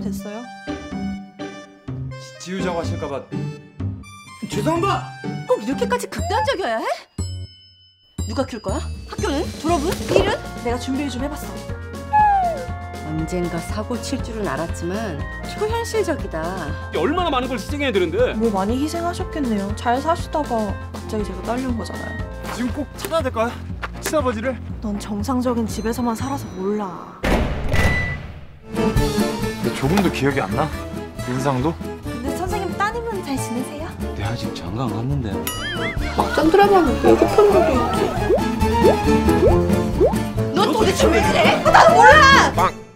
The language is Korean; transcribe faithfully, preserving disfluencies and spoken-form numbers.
됐어요? 지, 지우자고 하실까봐. 죄송합니다. 꼭 이렇게까지 극단적이어야 해? 누가 키울 거야? 학교는? 졸업은? 일은? 내가 준비를 좀 해봤어. 언젠가 사고 칠 줄은 알았지만 초현실적이다. 얼마나 많은 걸 희생해야 되는데. 뭐 많이 희생하셨겠네요. 잘 사시다가 갑자기 제가 딸려온 거잖아요. 지금 꼭 찾아야 될까요? 친아버지를? 넌 정상적인 집에서만 살아서 몰라. 근데 조금도 기억이 안 나? 인상도? 근데 선생님 따님은 잘 지내세요? 내 아직 장가 안 갔는데. 막장 드라마는 예고편 것도 있지. 넌 도대체 왜 이래? 나도 몰라! 빵!